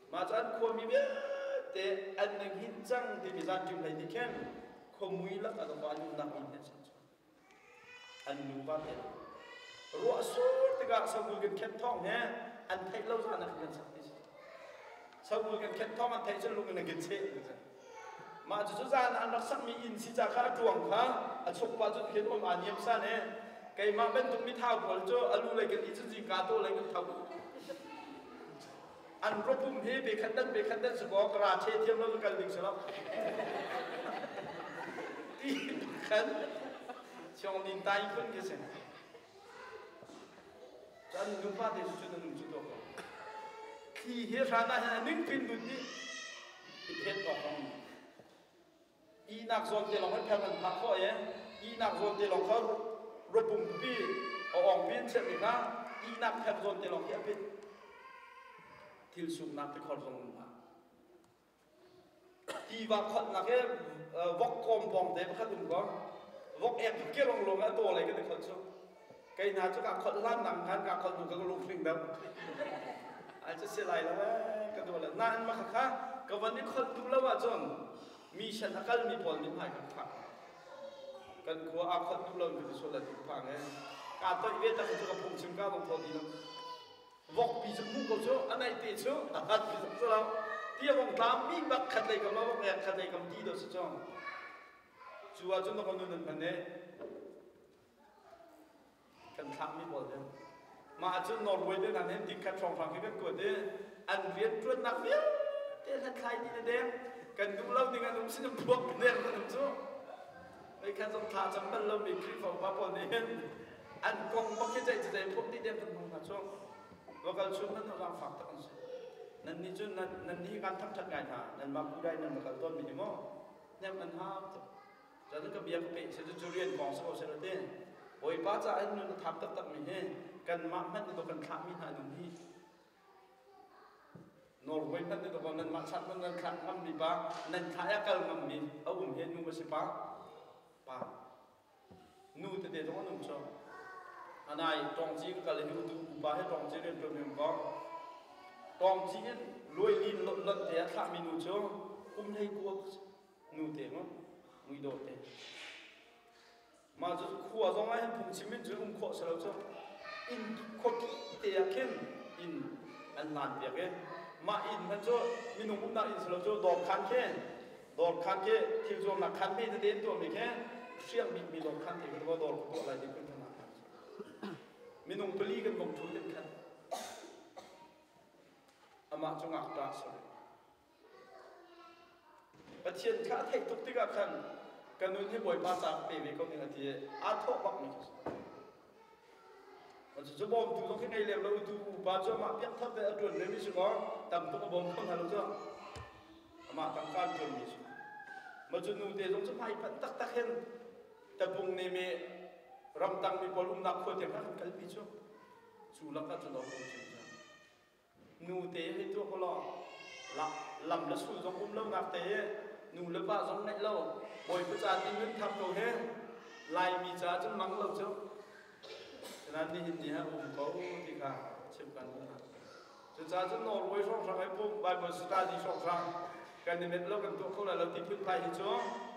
mà cho anh khô mi biết để anh nên hít răng thì bị gian chìm này thì khen không mũi lắc ở đó anh nằm in hết anh nhung ba thế rủa số tất cả sau mùi gần khét thong nhé anh thấy lâu rồi anh gần sắc tí sau mùi gần khét thong anh thấy chân luôn gần gần chết mà chú ra anh đắc sắc mi in xí ra khá chuồng khá anh chụp qua chút khiến ôm anh nhiễm xa nè cái mà bên tụi mi thao của cho anh lưu lại cái ý chút gì cả tôi lại cái thao anh rốt bùm hi bị khăn đất sẽ có cả chế thêm nó cần định sao đi khăn trong nhìn tay phân cái gì anh nhung phát thì chút nó chút đó khi hết ra này nín pin đuổi đi hết đó không y nạc zon thì lòng hết theo mình thắc khỏi ấy y nạc zon thì lòng khó rốt bùm bi ở ông pin sẽ bị ra y nạc theo zon thì lòng hết pin til sum nak te khol rong ma ti wa khot na ke vok kom pom te kha dum ko vok ek ke rong long a to lai ke khot so kai na chu ka khot lan nam kan ka khot du ka lu phing dam a cha se lai la ka do la nan ma kha ka wan ni khot du la wa chon mi shan akal mi pol ni hai ka kan ko a khot du la mi so la du pha nge ka to ve ta chu ka phung chim ka bong tho di no vok pi sum mu ko so anai te so at pi sum so la tia vong tam mi bak khat lai kam lo vok khat lai kam ti do so chong chua chun no kon nun phan ne kan tham mi bol de ma chun Norway de nan hen dik khat chong phang ke ko de an viet trun nak viet te han khai ni de kan du lo ding an um sin buok ne kan so mai khan som tha cham ban lo mi kri phom pa pol ne an kong bok ke chai chai phom ti dem kan mong ha chong wakal chun nan orang fakta kan nan ni chun nan ni kan thak thak ngai tha nan ma ku dai nan wakal ton mi mo nem an ha cha nan ka bia ka pe se chu rian kong so se te oi pa cha an nun thap tak tak mi he kan ma man ni to kan kha mi ha nun hi Norway man ni to kan nan ma chat man nan khat ngam mi ba nan kha ya kal ngam mi au he nu ma se pa nu te de to nu cho anai tong chi ka le hu tu ba he tong chi ren to nem ko tong chi loi lin lot lot te tha mi nu cho nei ko nu te mo mui do te ma ju khuwa zong ai phung chi min ju kho sa lo cho in kho ki te ya ken in an nan be ke ma in man cho mi nu na in sa lo cho dor khan ke thil zo na khan be de den to mi ke siam mi dor khan te ko dor ko lai di kun mi nung peli kan mong thu den khan ama chunga ta so pathian kha thai tuk tika khan kanun he boy pa sa pe ve ko ni ati a tho bak ni chu bom tu dong ngai lem lo tu ba cho ma piak thap ve atun le mi so tam tu bom khon ha lo cho ama tam kan tu mi so ma chu nu te dong chu mai pat tak tak hen ta bung ne me ram tang mi polum nak kho te kha kal pi chu la ka chu do ko chu ja nu te he tu ko lo la lam la su jong lo nak te nu le ba jong nai lo boi pu cha ti min thap ko he lai mi cha chu mang lo chu nan ni hin ni ha ko ti ka chim kan ha chu cha chu Norway song sang ai pu Bible study song sang kan ni met lo kan tu ko la lo ti phun pai hi chu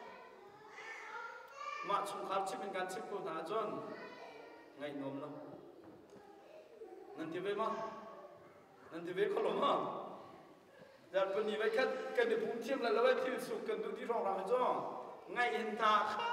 ma chung khar chim kan chim ko na jon ngai nom lo nan ti ve ma nan ti ve ko lo ma dar pu ni ve khat kan ni phun thiam la lo vai thil su kan du ti rong ra jo ngai hin ta kha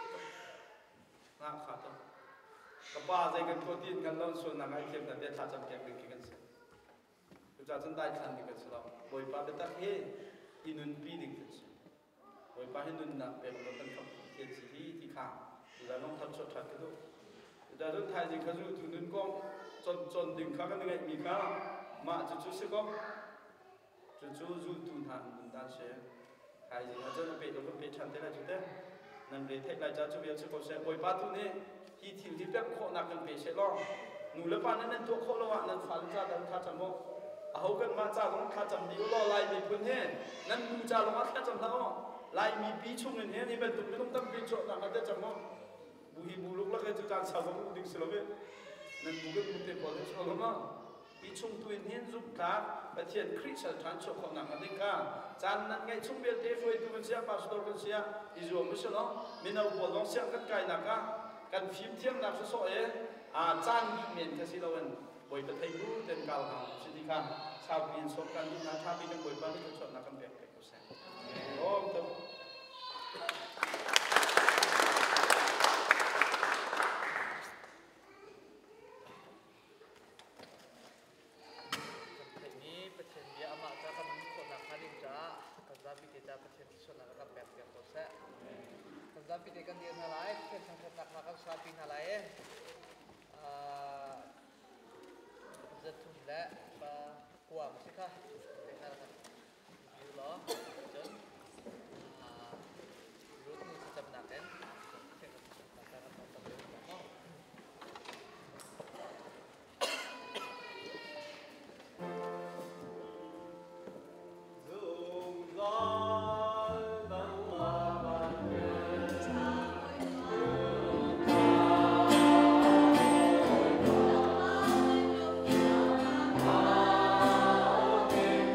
na kha ta ka ba zai kan ko tin kan lo su na ngai thiam na de tha cham kem ki kan se tu cha chen dai chan ni kan se lo boi pa be ta he inun pi ding ta boi pa hin nun na pe lo kan kham thiên sĩ thì khả là nó thật sự thật cái đó giờ rất thay gì cái dù tụi nên con chọn đỉnh khác cái này mình khá mà chú sẽ có chú dù tụi thằng mình ta sẽ thay gì là cho nó bị nó bị chẳng thế là chú thế nên để thay lại cho chú biết sẽ có sẽ bồi ba tụi này khi thiếu thì biết khó nặng cần bị sẽ lo nụ lớp ban nên tụi khó lo ạ nên phản ra đằng khá chậm mô hầu cần mà cha nó khá chậm đi lo lại bị quên hết nên nụ cha nó khá chậm đâu lai mi pi chung nên he ni ben tum tum tam pi chot na ka te chamo bu hi bu luk la ke chu kan sa bang ding selo be nan bu ke bu te pol so lo ma i chung tuin hin zum ka pathian Christ than chok khom nak ani ka chan nan ngai chung bel te foi tu kan sia pastor kan sia i zo mu se no minau bol long sia kan kai nak ka kan phim thiam nak so e a chan gi men ka si lawan boi ta thai bu ten kal ha sidi kan sao pin so kan na tha bi kan boi pa ni chot nak kan pek pek ko sa om to tapi dia kan dia nalai, kan sampai tak makan sapi nalai, jatuh le, kuah mesti kah, dengar kan, jual, jen, jual ni kita benarkan, Oh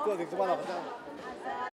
Cua thì chúng ta làm sao?